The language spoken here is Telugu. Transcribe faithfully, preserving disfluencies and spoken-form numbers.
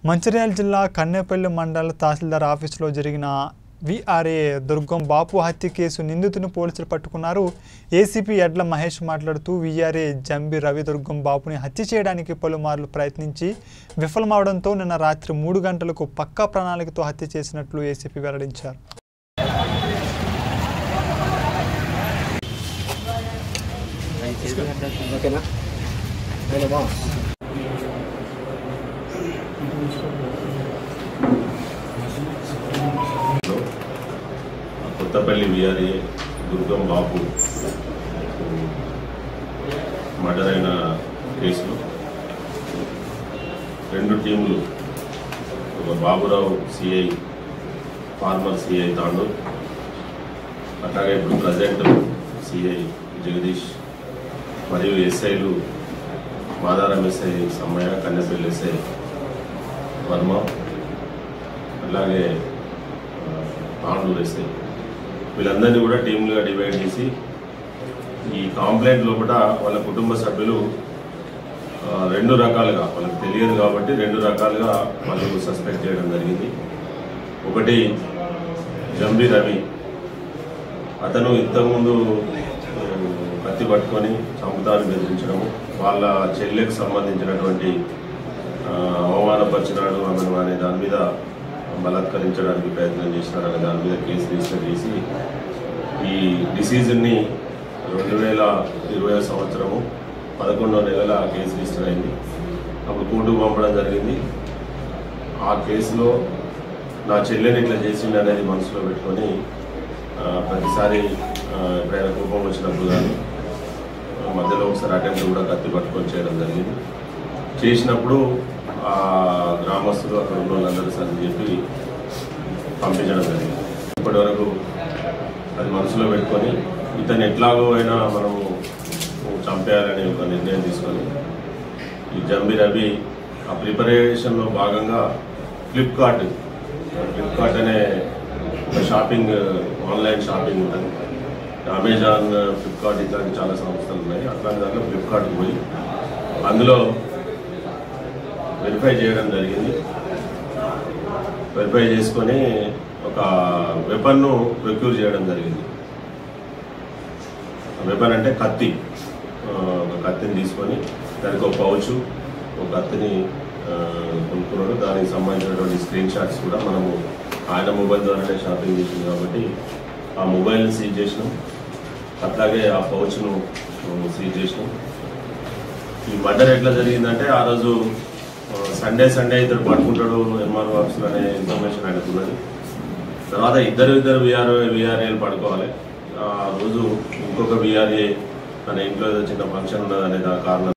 మంచిర్యాల జిల్లా కన్నెపల్లి మండల తహసీల్దార్ ఆఫీసులో జరిగిన విఆర్ఏ దుర్గం బాపు హత్య కేసు నిందితుని పోలీసులు పట్టుకున్నారు. ఏసీపీ ఎడ్ల మహేష్ మాట్లాడుతూ విఆర్ఏ జంబి రవి దుర్గం బాపుని హత్య చేయడానికి పలుమార్లు ప్రయత్నించి విఫలమవడంతో నిన్న రాత్రి మూడు గంటలకు పక్కా ప్రణాళికతో హత్య చేసినట్లు ఏసీపీ వెల్లడించారు. కొత్తపల్లి విఆర్ఏ దుర్గం బాపు మర్డర్ అయిన కేసులో రెండు టీంలు, ఒక Baburao CI, former CI Tandur, అట్లాగే ఇప్పుడు ప్రజెంట్ సిఐ జగదీష్ మరియు ఎస్ఐలు మాదారం ఎస్ఐ సమ్మయ్య, కన్నెపల్లి ఎస్ఐ వర్మ, అలాగే తాండూర్ ఎస్ఐ, వీళ్ళందరినీ కూడా టీంలుగా డివైడ్ చేసి ఈ కాంప్లైంట్ లోపల వాళ్ళ కుటుంబ సభ్యులు రెండు రకాలుగా, వాళ్ళకి తెలియదు కాబట్టి రెండు రకాలుగా వాళ్ళు సస్పెక్ట్ చేయడం జరిగింది. ఒకటి జంబి రవి, అతను ఇంతకుముందు కత్తి పట్టుకొని చంపుతాను బెదిరించడము, వాళ్ళ చెల్లెకు సంబంధించినటువంటి అవమానపరిచినాడు ఆమెను అనే దాని మీద బలాత్కరించడానికి ప్రయత్నం చేసినారు అనే దాని మీద కేసు రిజిస్టర్ చేసి ఈ డిసీజన్ని రెండు వేల ఇరవై సంవత్సరము పదకొండవ నెలల కేసు రిజిస్టర్ అయింది. అప్పుడు కోర్టుకు పంపడం జరిగింది. ఆ కేసులో నా చెల్లెని ఇట్లా చేసిండు అనేది మనసులో పెట్టుకొని ప్రతిసారి ఎప్పుడైనా కోపం వచ్చినప్పుడు కానీ మధ్యలో ఒకసారి అటెంప్ట్ కూడా కత్తి పట్టుకొని చేయడం జరిగింది. చేసినప్పుడు ఆ గ్రామస్తులు అక్కడ ఉన్న వాళ్ళందరూ సరి చెప్పి పంపించడం జరిగింది. ఇప్పటి వరకు అది మనసులో పెట్టుకొని ఇతను ఎట్లాగో అయినా మనము చంపేయాలని ఒక నిర్ణయం తీసుకొని ఈ జంబి రవి ఆ ప్రిపరేషన్లో భాగంగా ఫ్లిప్కార్ట్ ఫ్లిప్కార్ట్ అనే ఒక షాపింగ్, ఆన్లైన్ షాపింగ్ ఉంటుంది. అమెజాన్, ఫ్లిప్కార్ట్ ఇట్లాంటి చాలా సంస్థలు ఉన్నాయి. అట్లాంటి దాంట్లో ఫ్లిప్కార్ట్కి పోయి అందులో వెరిఫై చేయడం జరిగింది. వెరిఫై చేసుకొని ఒక వెపన్ను ప్రొక్యూర్ చేయడం జరిగింది. వెపన్ అంటే కత్తి, ఒక కత్తిని తీసుకొని దానికి ఒక పౌచ్, ఒక కత్తిని కొనుక్కున్నాడు. దానికి సంబంధించినటువంటి స్క్రీన్ షాట్స్ కూడా మనము ఆయన మొబైల్ ద్వారానే షాపింగ్ చేసింది కాబట్టి ఆ మొబైల్ని సీజ్ చేసినాం. అట్లాగే ఆ పౌచ్ను సీజ్ చేసినాం. ఈ మర్డర్ ఎట్లా జరిగిందంటే ఆ రోజు సండే సండే ఇద్దరు పట్టుకుంటాడు ఎంఆర్ఓ ఆఫీసులో అనే ఇన్ఫర్మేషన్ ఆయనకు ఉన్నది. తర్వాత ఇద్దరు ఇద్దరు విఆర్ఓ విఆర్ఏలు పడుకోవాలి. ఆ రోజు ఇంకొక విఆర్ఏ తన ఇంట్లో చిన్న ఫంక్షన్ ఉన్నదనే కారణం